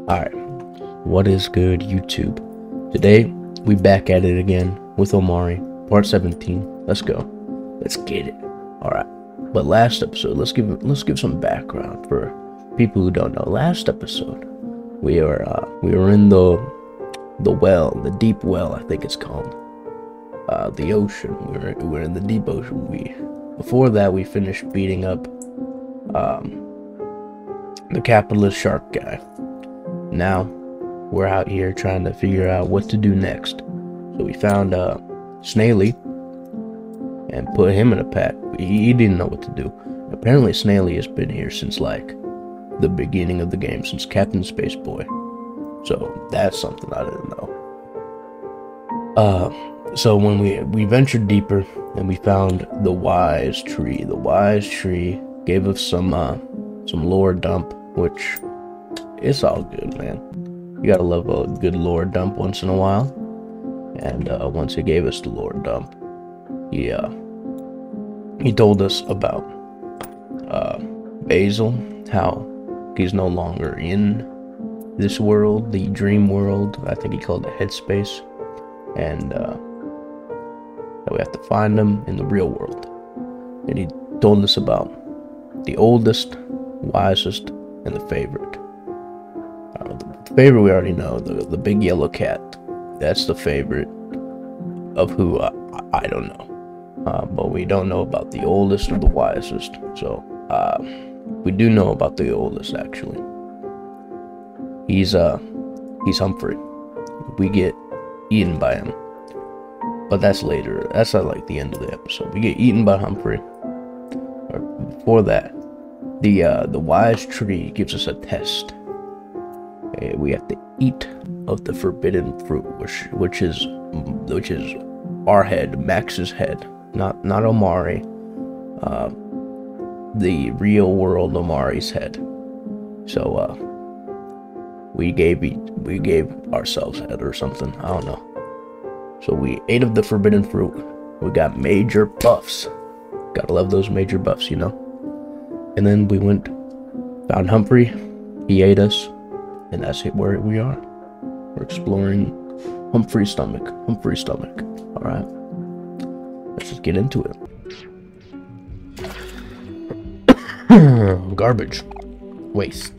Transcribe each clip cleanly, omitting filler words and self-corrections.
Alright, what is good, YouTube? Today, we back at it again with Omari, part 17. Let's go. Let's get it. Alright, but last episode, let's give some background for people who don't know. Last episode, we were in the well, the deep well, I think it's called. The ocean. We were in the deep ocean. Before that, we finished beating up the capitalist shark guy. Now we're out here trying to figure out what to do next. So we found Snaily and put him in a pack. He didn't know what to do. Apparently Snaily has been here since like the beginning of the game, since Captain Spaceboy. So that's something I didn't know. So when we ventured deeper and we found the wise tree. The wise tree gave us some lore dump, which it's all good, man. You gotta love a good lore dump once in a while. And once he gave us the lore dump, he told us about Basil, how he's no longer in this world, the dream world. I think he called it Headspace, and that we have to find him in the real world. And he told us about the oldest, wisest, and the favorite. The favorite we already know, the big yellow cat. That's the favorite of who I don't know. But we don't know about the oldest or the wisest. So we do know about the oldest actually. He's Humphrey. We get eaten by him. But that's later. That's at like the end of the episode. We get eaten by Humphrey. Or before that, the wise tree gives us a test. We have to eat of the forbidden fruit, which is our head, Max's head, not Omari, the real world Omari's head. So we gave ourselves head or something. I don't know. So we ate of the forbidden fruit. We got major buffs. Gotta love those major buffs, you know. And then we found Humphrey. He ate us. And that's where we are. We're exploring Humphrey's stomach. Alright. Let's just get into it. Garbage. Waste.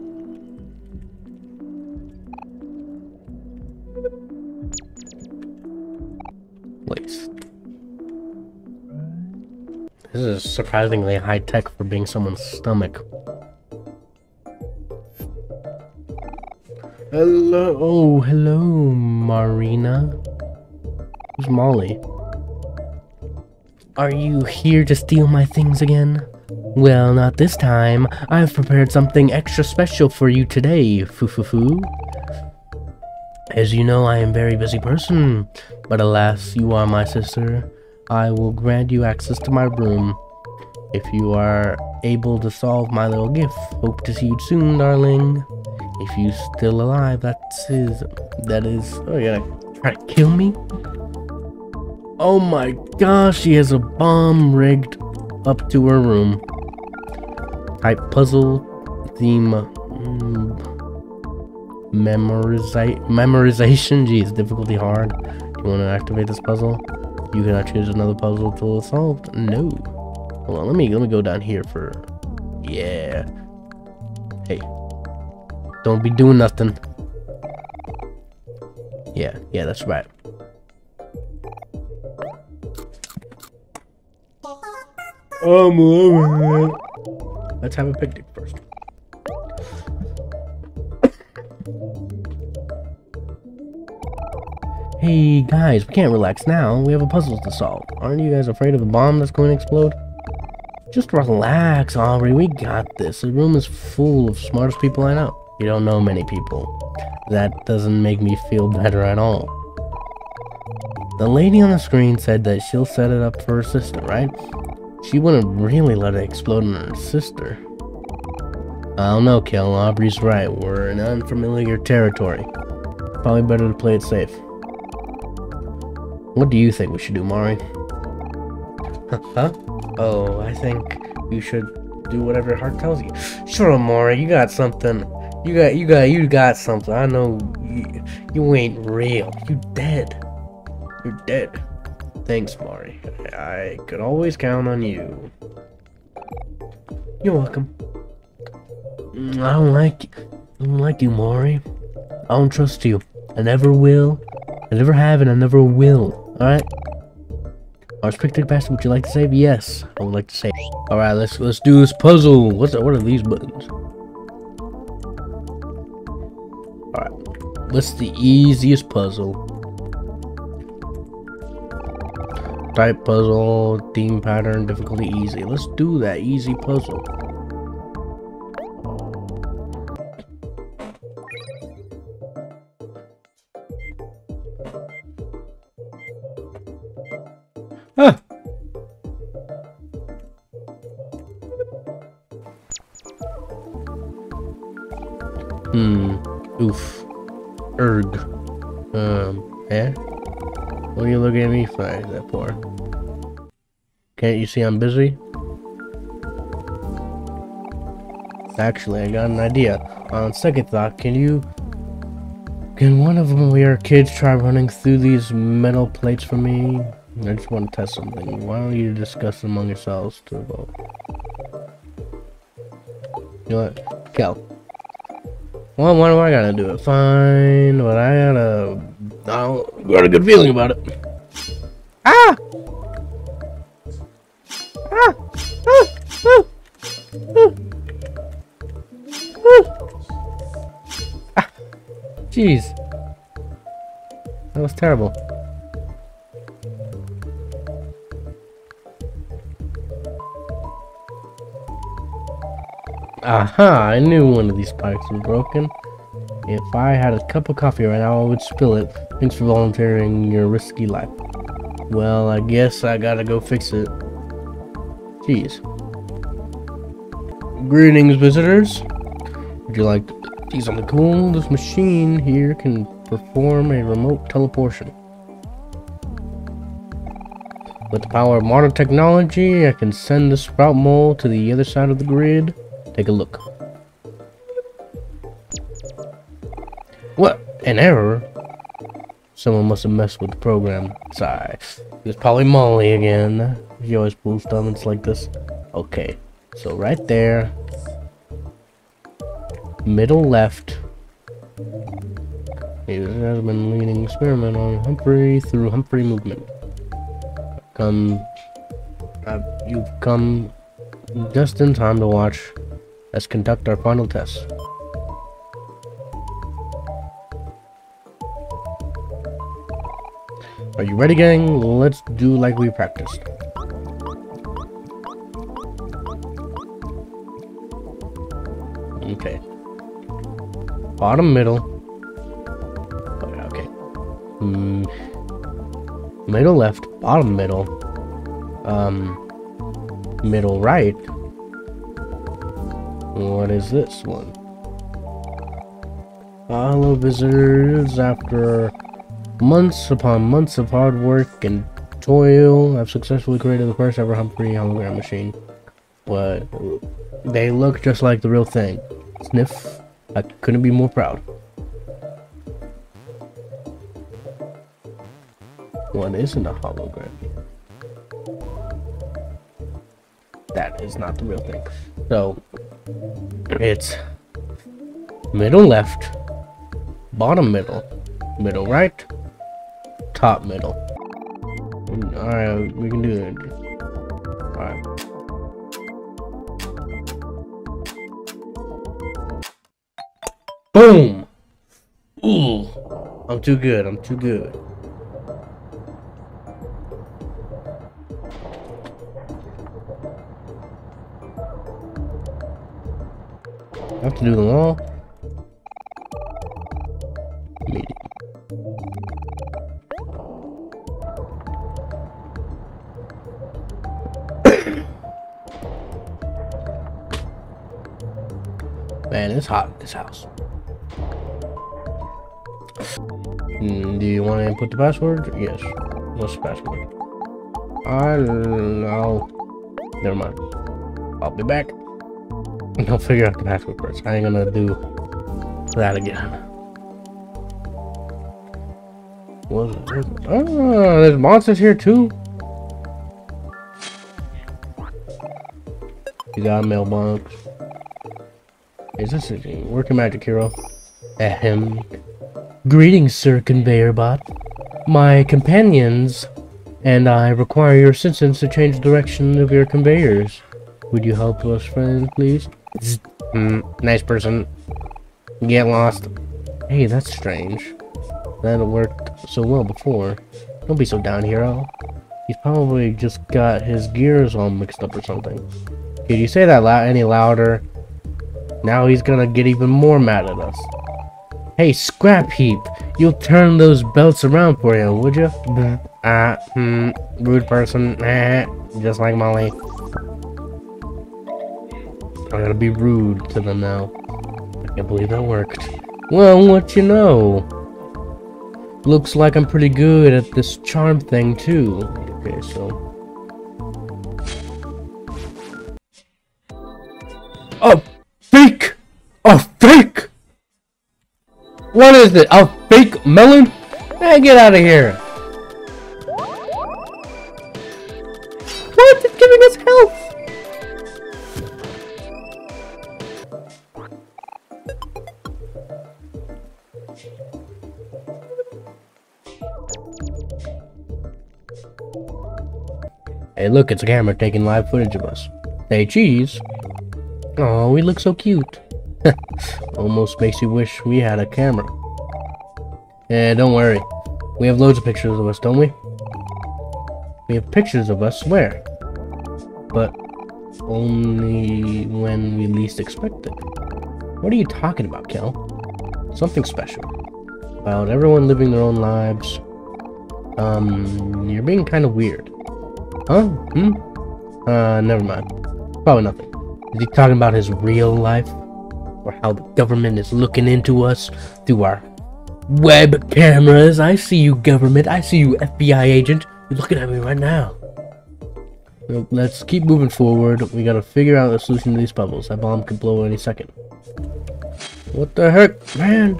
This is surprisingly high tech for being someone's stomach. Hello, Marina. Who's Molly? Are you here to steal my things again? Well, not this time. I've prepared something extra special for you today, foo-foo-foo. As you know, I am a very busy person, but alas, you are my sister. I will grant you access to my room if you are able to solve my little gift. Hope to see you soon, darling. If you're still alive, that is. Oh, you're gonna try to kill me? Oh my gosh, she has a bomb rigged up to her room. Type puzzle theme memorization. Geez, difficulty hard. You want to activate this puzzle? You cannot choose another puzzle till it's solved. No. Hold on, let me go down here for. Yeah. Hey. Don't be doing nothing. Yeah, that's right. Let's have a picnic first. Hey guys, we can't relax now. We have a puzzle to solve. Aren't you guys afraid of a bomb that's going to explode? Just relax, Aubrey. We got this. The room is full of smartest people I know. You don't know many people. That doesn't make me feel better at all. The lady on the screen said that she'll set it up for her sister, right? She wouldn't really let it explode on her sister. I don't know, Kel. Aubrey's right. We're in unfamiliar territory. Probably better to play it safe. What do you think we should do, Mari? Huh? Oh, I think you should do whatever your heart tells you. Sure, Mari, you got something. You got something. I know you ain't real. You dead. You're dead. Thanks, Mari. I could always count on you. You're welcome. I don't like you, Mari. I don't trust you. I never will. I never have and I never will. Alright? Our respected pastor, would you like to save? Yes, I would like to save. Alright, let's do this puzzle. What are these buttons? Alright. What's the easiest puzzle? Type puzzle, theme pattern, difficulty easy. Let's do that easy puzzle. Ah! Oof. Erg. Eh? What are you looking at me for that for? Can't you see I'm busy? Actually, I got an idea. On second thought, can one of your kids try running through these metal plates for me? I just want to test something. Why don't you discuss among yourselves to vote? You know what? Kel. Well, why do I gotta do it? Fine, but I got a good feeling about it. Ah! Ah! Ah! Ah! Ah! Jeez. That was terrible. Aha! I knew one of these pipes was broken. If I had a cup of coffee right now, I would spill it. Thanks for volunteering your risky life. Well, I guess I gotta go fix it. Jeez. Greetings, visitors. Would you like to see something cool? This machine here can perform a remote teleportation. With the power of modern technology, I can send the sprout mole to the other side of the grid. Take a look. What? An error? Someone must have messed with the program. Sigh. It's probably Molly again. She always pulls stomachs like this. Okay. So right there. Middle left. It has been leading experiment on Humphrey through Humphrey movement. You've come just in time to watch us conduct our final test. Are you ready, gang? Let's do like we practiced. Okay. Bottom, middle. Okay. Middle left, bottom middle. Middle right. What is this one? Hello, visitors. After months upon months of hard work and toil, I've successfully created the first ever Humphrey hologram machine. But they look just like the real thing. Sniff. I couldn't be more proud. What isn't a hologram? That is not the real thing. So it's middle left, bottom middle, middle right, top middle. Alright, we can do it. Alright. Boom! Ooh. I'm too good, I'm too good. I have to do them all. Medium. Man, it's hot in this house. Do you want to input the password? Yes. What's the password? I don't know. Never mind. I'll be back. I'll figure out the password first. I ain't gonna do that again. What is it? Oh, there's monsters here too. You got a mailbox. Is this a working magic hero? Ahem. Greetings, Sir Conveyor Bot. My companions and I require your assistance to change the direction of your conveyors. Would you help us, friend, please? Nice person. Get lost. Hey, that's strange. That worked so well before. Don't be so down, hero. He's probably just got his gears all mixed up or something. Could you say that any louder? Now he's gonna get even more mad at us. Hey, Scrap Heap, you'll turn those belts around for you, would you? Rude person. Just like Molly. I'm gonna be rude to them now. I can't believe that worked. Well, what you know? Looks like I'm pretty good at this charm thing too. Okay, so. A fake! A fake! What is it? A fake melon? Hey, get out of here! What? It's giving us health! Hey, look, it's a camera taking live footage of us. Hey, cheese. Oh, we look so cute. Almost makes you wish we had a camera. Yeah, don't worry. We have loads of pictures of us, don't we? We have pictures of us where? But only when we least expect it. What are you talking about, Kel? Something special. About everyone living their own lives. You're being kind of weird. Huh? Never mind. Probably nothing. Is he talking about his real life? Or how the government is looking into us through our web cameras? I see you, government. I see you, FBI agent. You're looking at me right now. Well, let's keep moving forward. We gotta figure out a solution to these puzzles. That bomb could blow any second. What the heck, man?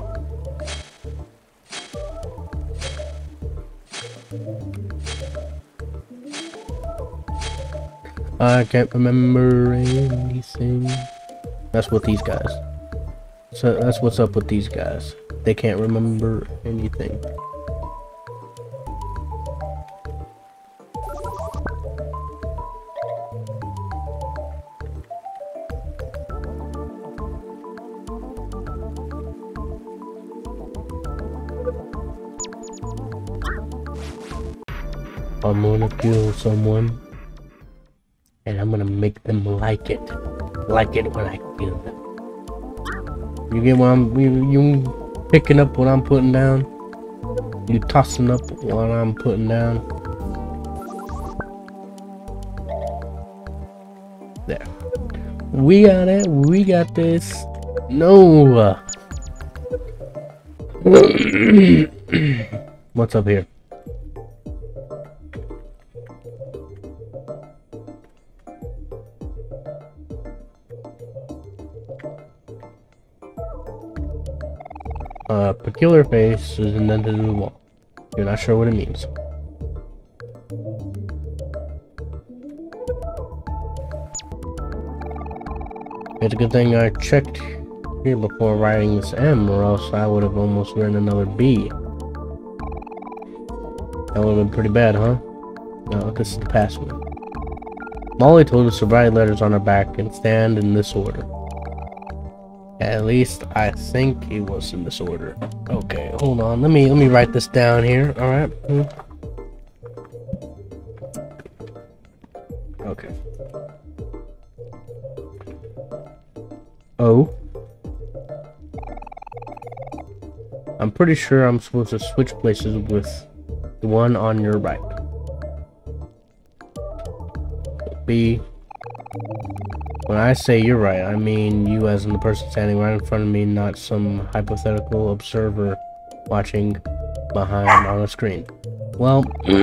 I can't remember anything. That's what these guys. So that's what's up with these guys. They can't remember anything. I'm gonna kill someone. And I'm gonna make them like it when I kill them. You get what you picking up what I'm putting down? You tossing up what I'm putting down? There. We got it. We got this. No. What's up here? Peculiar face is indented in the wall. You're not sure what it means. It's a good thing I checked here before writing this M, or else I would have almost written another B. That would have been pretty bad, huh? No, this is the password. Molly told us to write letters on her back and stand in this order. At least I think it was in this order. Okay, hold on. Let me write this down here. All right. Okay. O. I'm pretty sure I'm supposed to switch places with the one on your right. B. When I say you're right, I mean you as in the person standing right in front of me, not some hypothetical observer watching behind on a screen. Well,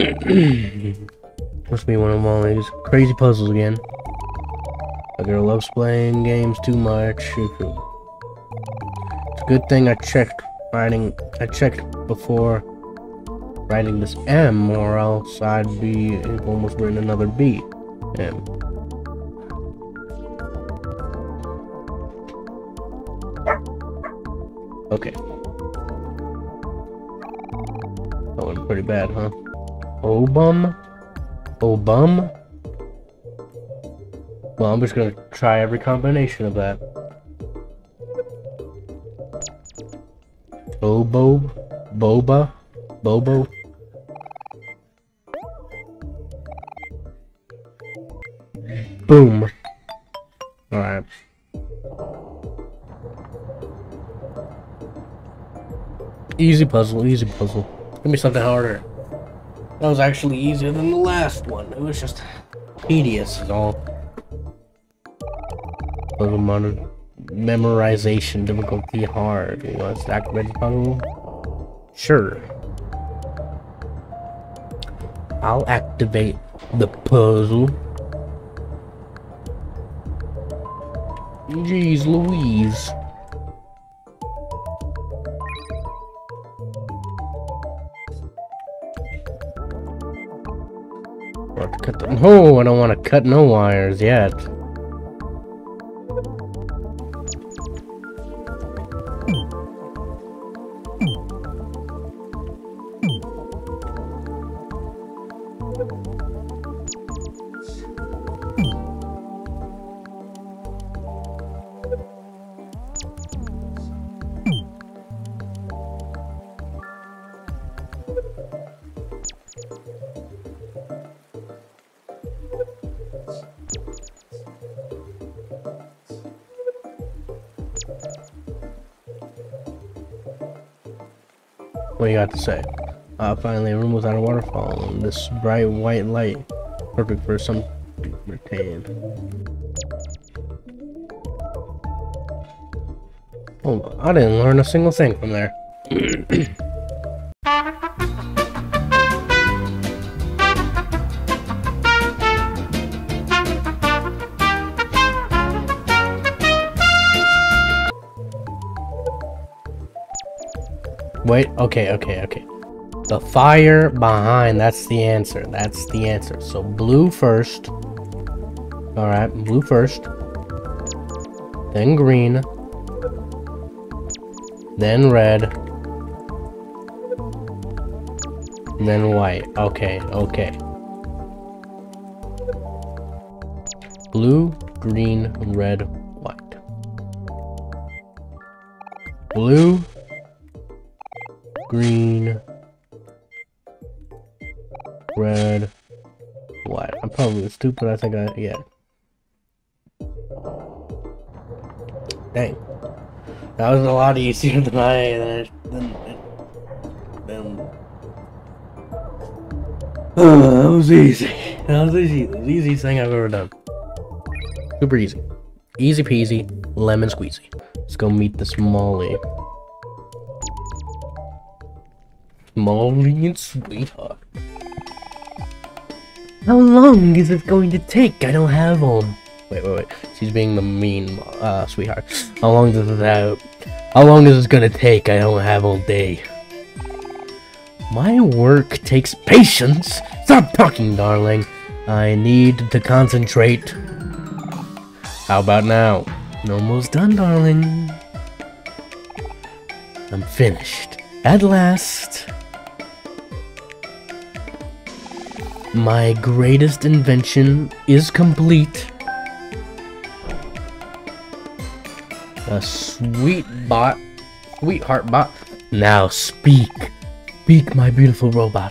must be one of all these crazy puzzles again. A girl loves playing games too much. So Good thing I checked before writing this M, or else I'd be almost written another B. M. Okay. That went pretty bad, huh? Obum? Obum? Well, I'm just gonna try every combination of that. Bobo? Boba? Bobo? Boom. Alright. Easy puzzle, easy puzzle. Give me something harder. That was actually easier than the last one. It was just tedious is all. Puzzle mode. Memorization difficulty hard. You want to activate the puzzle? Sure. I'll activate the puzzle. Jeez Louise. No, I don't want to cut no wires yet. What do you got to say? Finally, a room without a waterfall and this bright white light. Perfect for some retain. Oh, I didn't learn a single thing from there. Wait, okay. The fire behind, that's the answer. That's the answer. So blue first. Alright, blue first. Then green. Then red. Then white. Okay. Blue, green, red, white. Blue, green, red, white. I'm probably stupid. I think yeah. Dang. That was a lot easier than that was easy. That was easy. The easiest thing I've ever done. Super easy. Easy peasy, lemon squeezy. Let's go meet the Smalley. Smalley and sweetheart. How long is it going to take? I don't have one. Wait. She's being the mean sweetheart. How long is this gonna take? I don't have all day. My work takes patience. Stop talking, darling. I need to concentrate. How about now? Almost done, darling. I'm finished. At last. My greatest invention is complete. A sweetheart bot. Now speak. Speak, my beautiful robot.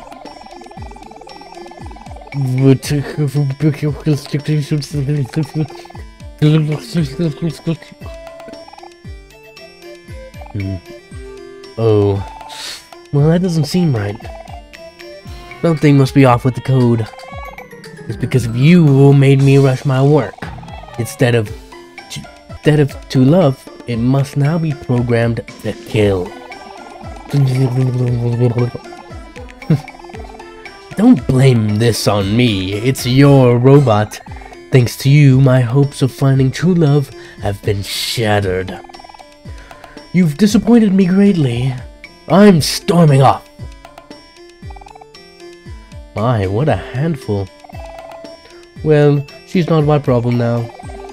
Oh. Well, that doesn't seem right. Something must be off with the code. It's because of you who made me rush my work. Instead of to love, it must now be programmed to kill. Don't blame this on me. It's your robot. Thanks to you, my hopes of finding true love have been shattered. You've disappointed me greatly. I'm storming off. My, what a handful. Well, she's not my problem now.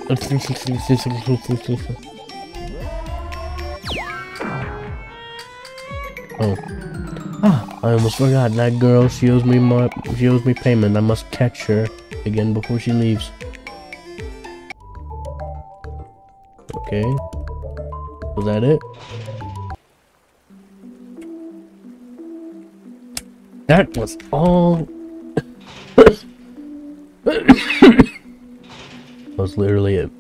Oh. Ah, I almost forgot. That girl, she owes me payment. I must catch her again before she leaves. Okay. Was that it? That was all. That was literally it.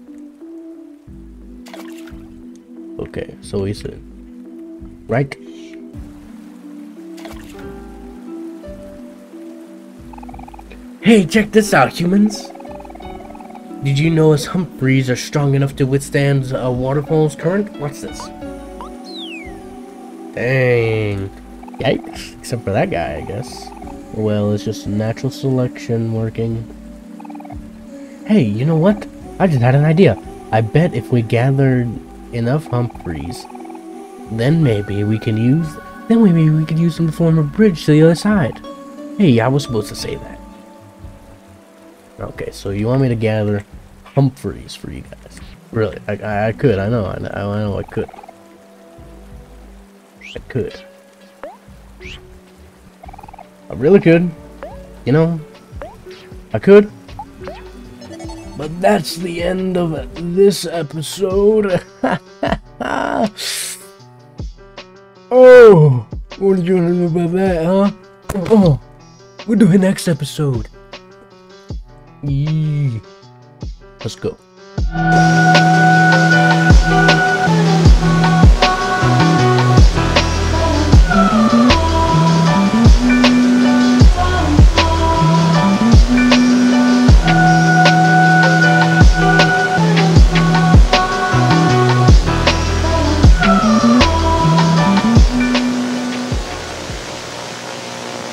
Okay, so he said, right? Hey, check this out, humans! Did you know us Humphreys are strong enough to withstand a waterfall's current? What's this? Dang. Yikes. Except for that guy, I guess. Well, it's just natural selection working. Hey, you know what? I just had an idea. I bet if we gathered enough Humphreys, then maybe we can use them to form a bridge to the other side. Hey, I was supposed to say that. Okay, so you want me to gather Humphreys for you guys? Really? I could. I know I could. I could. I really could. You know, I could. But that's the end of this episode. Oh, what did you want to do about that, huh? Oh, we'll do it next episode. Let's go.